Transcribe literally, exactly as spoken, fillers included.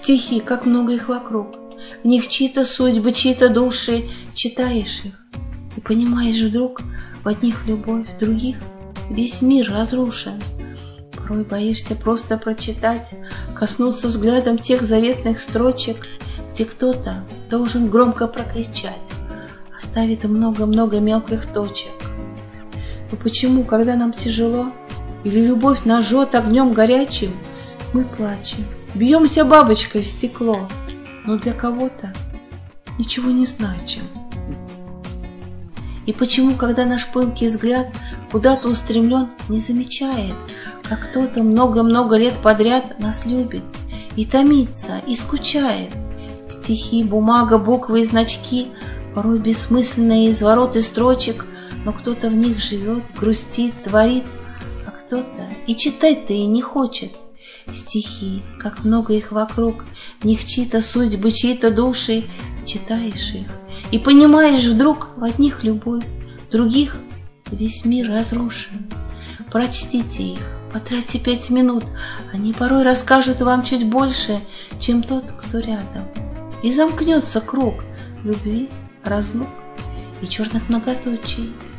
Стихи, как много их вокруг, в них чьи-то судьбы, чьи-то души. Читаешь их и понимаешь вдруг, в одних любовь, в других весь мир разрушен. Порой боишься просто прочитать, коснуться взглядом тех заветных строчек, где кто-то должен громко прокричать, оставит много-много мелких точек. Но почему, когда нам тяжело, или любовь нас жжет огнем горячим, мы плачем, бьемся бабочкой в стекло, но для кого-то ничего не значим? И почему, когда наш пылкий взгляд куда-то устремлен, не замечает, как кто-то много-много лет подряд нас любит и томится, и скучает? Стихи, бумага, буквы и значки, порой бессмысленные извороты строчек, но кто-то в них живет, грустит, творит, а кто-то и читать-то и не хочет. Стихи, как много их вокруг, в них чьи-то судьбы, чьи-то души. Читаешь их и понимаешь вдруг, в одних любовь, в других весь мир разрушен. Прочтите их, потратьте пять минут, они порой расскажут вам чуть больше, чем тот, кто рядом. И замкнется круг любви, разлук и черных многоточий.